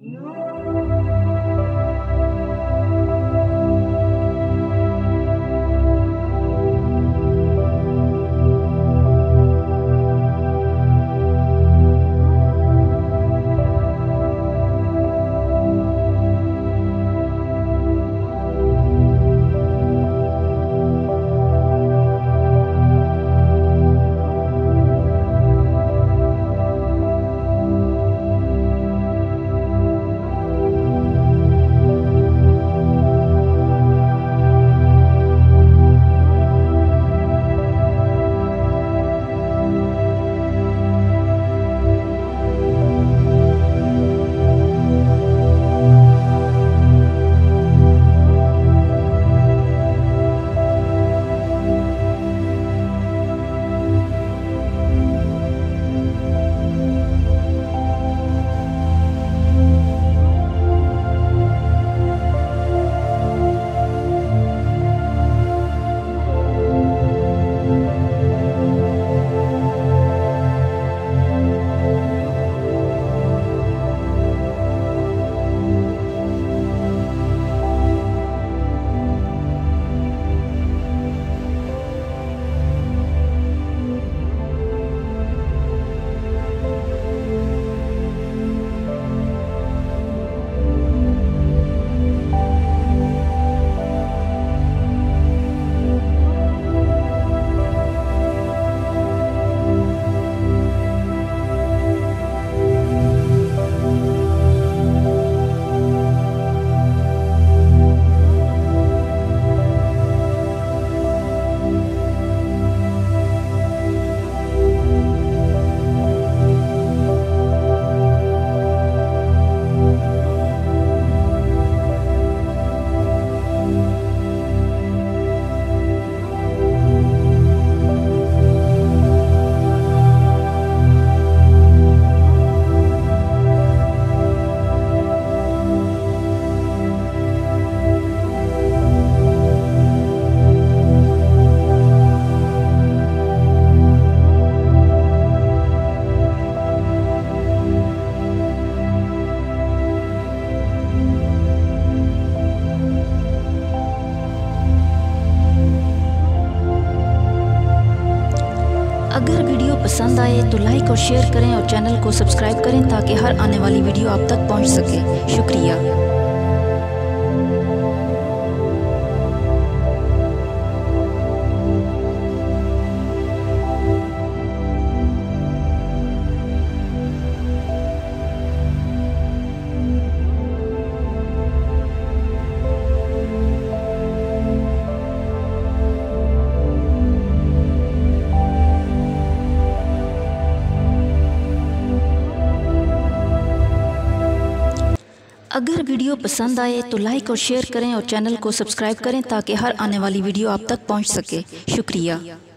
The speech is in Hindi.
अगर वीडियो पसंद आए तो लाइक और शेयर करें और चैनल को सब्सक्राइब करें ताकि हर आने वाली वीडियो आप तक पहुंच सके। शुक्रिया। अगर वीडियो पसंद आए तो लाइक और शेयर करें और चैनल को सब्सक्राइब करें ताकि हर आने वाली वीडियो आप तक पहुंच सके। शुक्रिया।